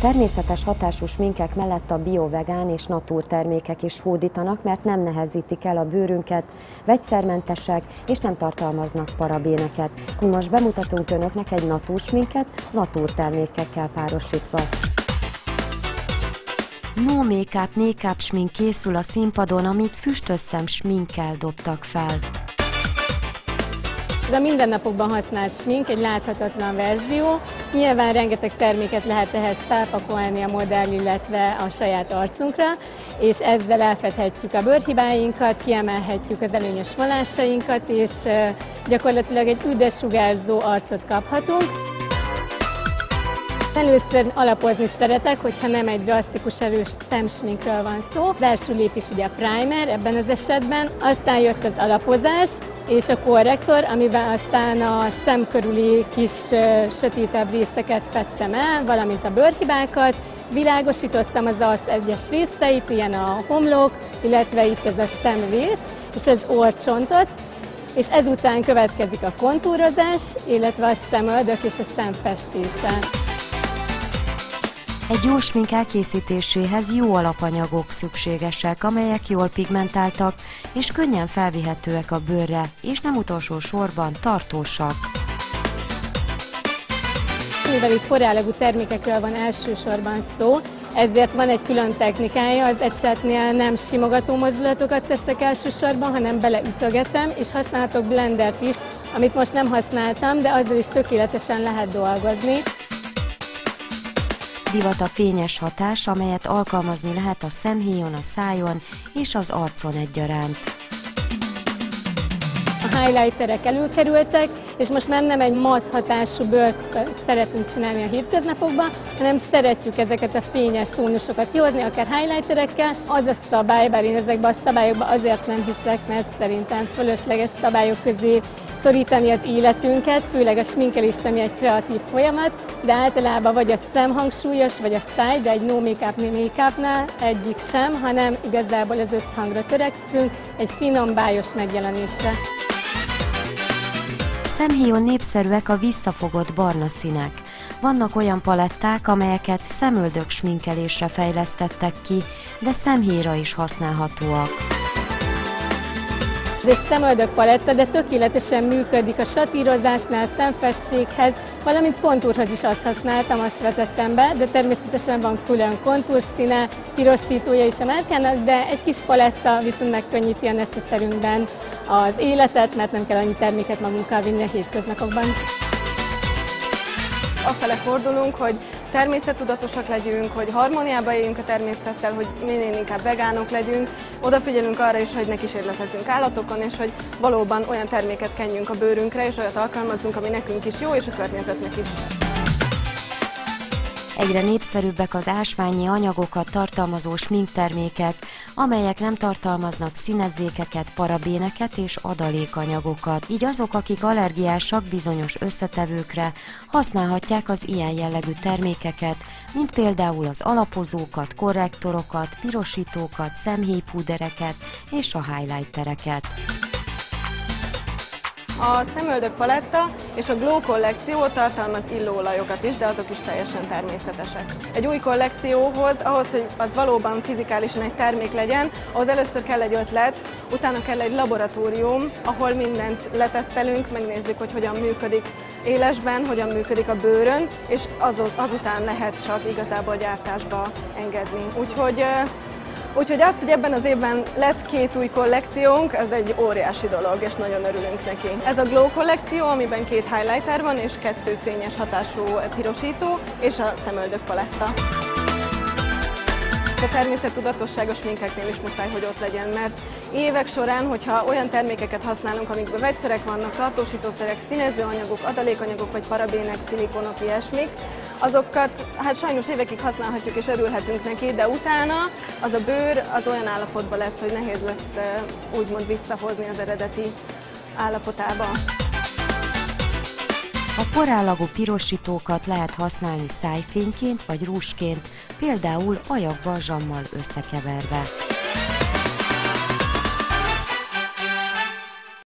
természetes hatású sminkek mellett a bio-vegán és naturtermékek is hódítanak, mert nem nehezítik el a bőrünket, vegyszermentesek és nem tartalmaznak parabéneket. Mi most bemutatunk önöknek egy natúrsminket naturtermékekkel párosítva. No make-up smink készül a színpadon, amit füstösszem sminkkel dobtak fel. Ez a mindennapokban használt smink egy láthatatlan verzió. Nyilván rengeteg terméket lehet ehhez felpakolni a modell, illetve a saját arcunkra, és ezzel elfedhetjük a bőrhibáinkat, kiemelhetjük az előnyös vonásainkat, és gyakorlatilag egy üdes sugárzó arcot kaphatunk. Először alapozni szeretek, hogyha nem egy drasztikus erős szemsminkről van szó. Az első lépés ugye a primer ebben az esetben, aztán jött az alapozás és a korrektor, amivel aztán a szem körüli kis sötétebb részeket fedtem el, valamint a bőrhibákat. Világosítottam az arc egyes részeit, ilyen a homlok, illetve itt ez a szemrész és az orrcsontot, és ezután következik a kontúrozás, illetve a szemöldök és a szemfestése. Egy jó smink elkészítéséhez jó alapanyagok szükségesek, amelyek jól pigmentáltak és könnyen felvihetőek a bőrre, és nem utolsó sorban tartósak. Mivel itt forrállagú termékekről van elsősorban szó, ezért van egy külön technikája, az ecsetnél nem simogató mozdulatokat teszek elsősorban, hanem beleütögetem, és használhatok blendert is, amit most nem használtam, de azzal is tökéletesen lehet dolgozni. Divat a fényes hatás, amelyet alkalmazni lehet a szemhéjon, a szájon és az arcon egyaránt. A highlighterek előkerültek, és most már nem egy mat hatású bőrt szeretünk csinálni a hétköznapokban, hanem szeretjük ezeket a fényes tónusokat kihozni, akár highlighterekkel. Az a szabály, bár én ezekben a szabályokban azért nem hiszek, mert szerintem fölösleges szabályok közé szorítani az életünket, főleg a sminkelés, ami egy kreatív folyamat, de általában vagy a szem hangsúlyos, vagy a száj, de egy no make-upnál egyik sem, hanem igazából az összhangra törekszünk, egy finom, bájos megjelenésre. Szemhéjon népszerűek a visszafogott barna színek. Vannak olyan paletták, amelyeket szemöldök sminkelésre fejlesztettek ki, de szemhéjra is használhatóak. Ez egy szemöldök paletta, de tökéletesen működik a satírozásnál, szemfestékhez, valamint kontúrhoz is azt használtam, azt vetettem be, de természetesen van külön kontúrszíne, pirosítója is a márkának, de egy kis paletta viszont megkönnyíti a necessarünkben az életet, mert nem kell annyi terméket magunkkal vinni a hétköznapokban. Afele fordulunk, hogy természettudatosak legyünk, hogy harmóniába éljünk a természettel, hogy minél inkább vegánok legyünk, odafigyelünk arra is, hogy ne kísérletezünk állatokon, és hogy valóban olyan terméket kenjünk a bőrünkre, és olyat alkalmazzunk, ami nekünk is jó, és a környezetnek is. Egyre népszerűbbek az ásványi anyagokat tartalmazó sminktermékek, amelyek nem tartalmaznak színezékeket, parabéneket és adalékanyagokat. Így azok, akik allergiásak bizonyos összetevőkre, használhatják az ilyen jellegű termékeket, mint például az alapozókat, korrektorokat, pirosítókat, szemhéjpúdereket és a highlightereket. A szemöldök paletta és a Glow kollekció tartalmaz illóolajokat is, de azok is teljesen természetesek. Egy új kollekcióhoz, ahhoz, hogy az valóban fizikálisan egy termék legyen, ahhoz először kell egy ötlet, utána kell egy laboratórium, ahol mindent letesztelünk, megnézzük, hogy hogyan működik élesben, hogyan működik a bőrön, és azután lehet csak igazából gyártásba engedni. Úgyhogy az, hogy ebben az évben lett 2 új kollekciónk, ez egy óriási dolog, és nagyon örülünk neki. Ez a Glow kollekció, amiben 2 highlighter van, és 2 fényes hatású pirosító, és a szemöldök paletta. A természettudatosságos sminkeknél is muszáj, hogy ott legyen, mert évek során, hogyha olyan termékeket használunk, amikben vegyszerek vannak, tartósítószerek, színezőanyagok, adalékanyagok vagy parabének, szilikonok, ilyesmik, azokat hát sajnos évekig használhatjuk és örülhetünk neki, de utána az a bőr az olyan állapotban lesz, hogy nehéz lesz úgymond visszahozni az eredeti állapotába. A forrállagú pirosítókat lehet használni szájfényként vagy rúzsként, például ajakbalzsammal összekeverve.